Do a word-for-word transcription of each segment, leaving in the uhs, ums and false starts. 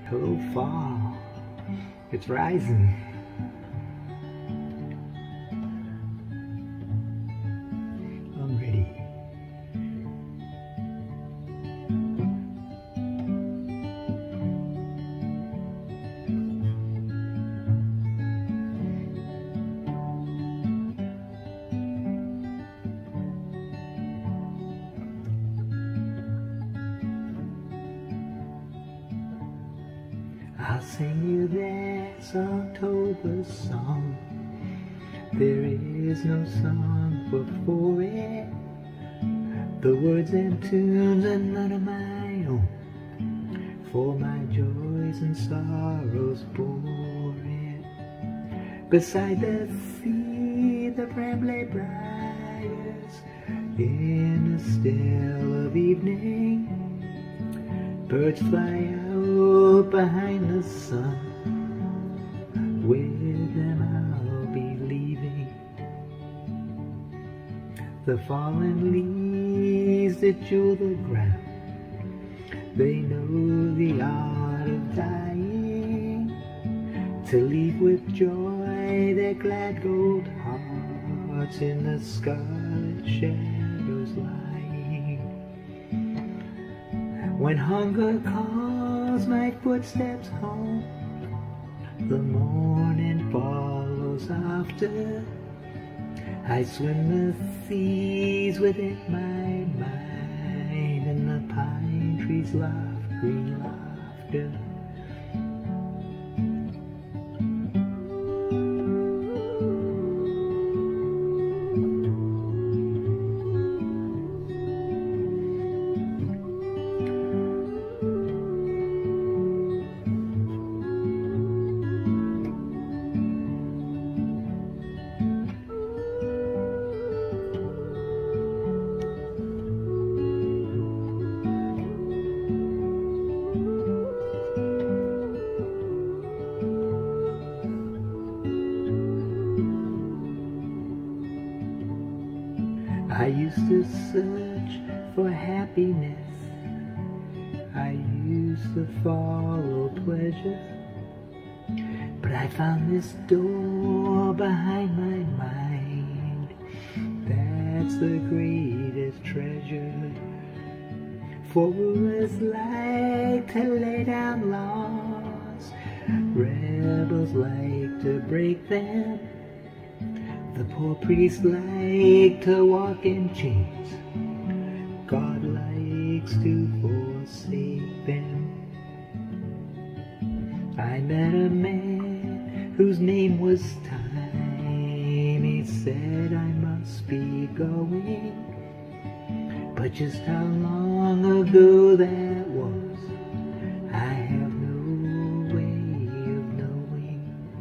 Hello fall, it's rising. I'm ready. I'll sing you this October song. There is no song before it. The words and tunes are none of my own. For my joys and sorrows bore it. Beside the sea, the bramble briars, in the still of evening, birds fly out behind the sun. With them I'll be leaving. The fallen leaves that jewel the ground, they know the art of dying. To leave with joy their glad gold hearts in the scarlet shadows lying. When hunger calls my footsteps home, the morning follows after. I swim the seas within my mind, and the pine trees laugh green laughter. I used to search for happiness, I used to follow pleasure, but I found this door behind my mind. That's the greatest treasure. For it was like to lay down laws, rebels like to break them. The poor priests like to walk in chains, God likes to forsake them. I met a man whose name was Time. He said I must be going, but just how long ago that was, I have no way of knowing.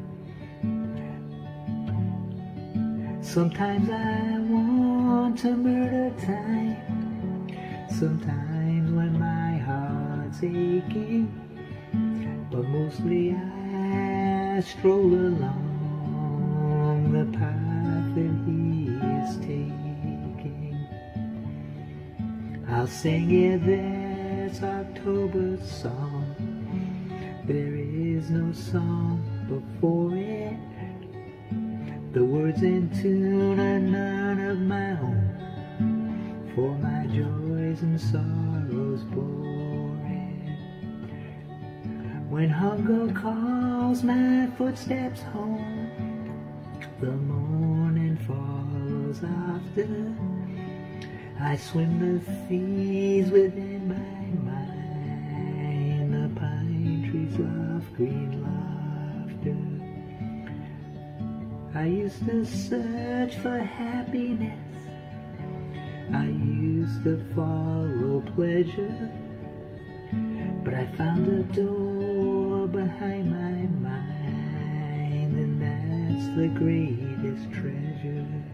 Sometimes I want to murder time, sometimes when my heart's aching, but mostly I stroll along the path that he is taking. I'll sing you this October song. There is no song before it. The words and tune are none of my own, for my joys and sorrows bore it. When hunger calls my footsteps home, the morning follows after. I swim the seas within my mind, the pine trees laugh green laughter. I used to search for happiness, I used to follow pleasure, but I found a door behind my mind, and that's the greatest treasure.